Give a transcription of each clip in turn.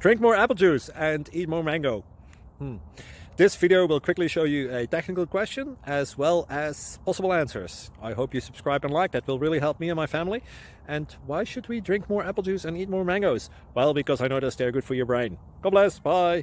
Drink more apple juice and eat more mango. This video will quickly show you a technical question as well as possible answers. I hope you subscribe and like, that will really help me and my family. And why should we drink more apple juice and eat more mangoes? Well, because I noticed they're good for your brain. God bless, bye!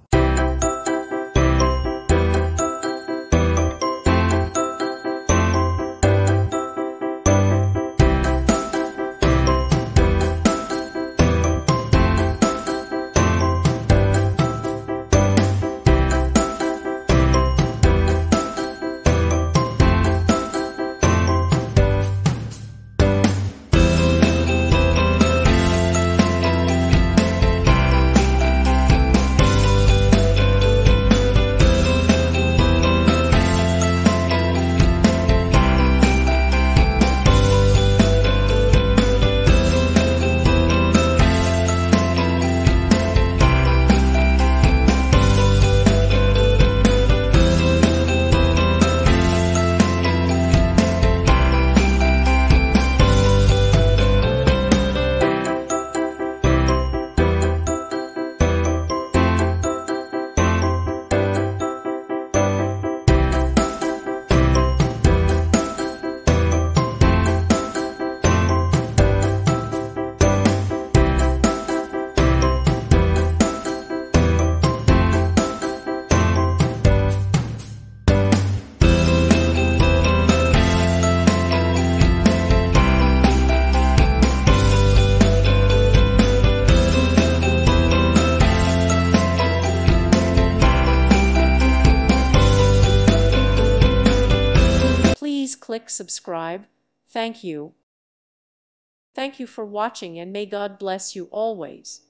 Please click subscribe. Thank you. Thank you for watching, and may God bless you always.